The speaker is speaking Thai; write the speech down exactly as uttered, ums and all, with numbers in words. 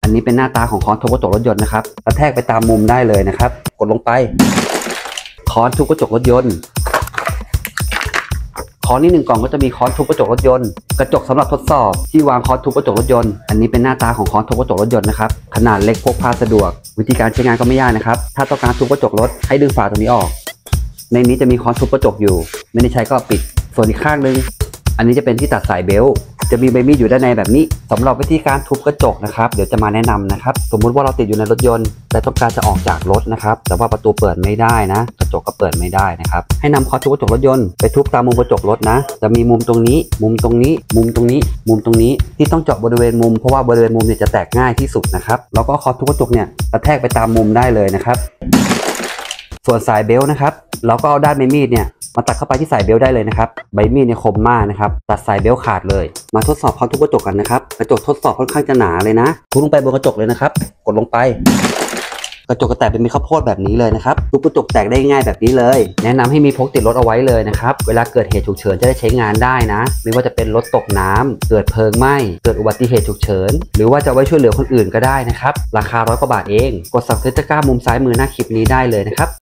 นนี้เป็นหน้าตาของค้อนทุบกระจกรถยนต์นะครับกระแทกไปตามมุมได้เลยนะครับกดลงไปค้อนทุบกระจกรถยนต์ค้อนนี่หนึ่งกล่องก็จะมีค้อนทุบกระจกรถยนต์กระจกสำหรับทดสอบที่วางค้อนทุบกระจกรถยนต์อันนี้เป็นหน้าตาของค้อนทุบกระจกรถยนต์นะครับขนาดเล็กพกพาสะดวกวิธีการใช้งานก็ไม่ยากนะครับถ้าต้องการทุบกระจกรถให้ดึงฝาตรงนี้ออกในนี้จะมีค้อนทุบกระจกอยู่ไม่ได้ใช้ก็ปิดส่วนอีกข้างนึงอันนี้จะเป็นที่ตัดสายเบลต์จะมีใบมีดอยู่ด้านในแบบนี้สำหรับวิธีการทุบกระจกนะครับเดี๋ยวจะมาแนะนำนะครับสมมุติว่าเราติดอยู่ในรถยนต์แต่ต้องการจะออกจากรถนะครับแต่ว่าประตูเปิดไม่ได้นะกระจกก็เปิดไม่ได้นะครับให้นำค้อนทุบกระจกรถยนต์ไปทุบตามมุมกระจกรถนะจะมีมุมตรงนี้มุมตรงนี้มุมตรงนี้มุมตรงนี้ที่ต้องเจาะบริเวณมุมเพราะว่าบริเวณมุมเนี่ยจะแตกง่ายที่สุดนะครับแล้วก็ค้อนทุบกระจกเนี่ยกระแทกไปตามมุมได้เลยนะครับส่วนสายเบลต์นะครับเราก็เอาด้านใบมีดเนี่ยมาตัดเข้าไปที่สายเบลต์ได้เลยนะครับใบมีดเนี่ยคมมากนะครับตัดสายเบลต์ขาดเลยมาทดสอบค้อนทุบกระจกกันนะครับกระจกทดสอบค่อนข้างจะหนาเลยนะทุบลงไปบนกระจกเลยนะครับกดลงไปกระจกกระแตกเป็นเม็ดข้าวโพดแบบนี้เลยนะครับทุบกระจกแตกได้ง่ายแบบนี้เลยแนะนำให้มีพกติดรถเอาไว้เลยนะครับเวลาเกิดเหตุฉุกเฉินจะได้ใช้งานได้นะไม่ว่าจะเป็นรถตกน้ำเกิดเพลิงไหม้เกิดอุบัติเหตุฉุกเฉินหรือว่าจะไว้ช่วยเหลือคนอื่นก็ได้นะครับราคาร้อยกว่าบาทเองกด ซับสไครบ์ ตะกร้ามุมซ้ายมือหน้าคลิปนี้ได้เลยนะครับ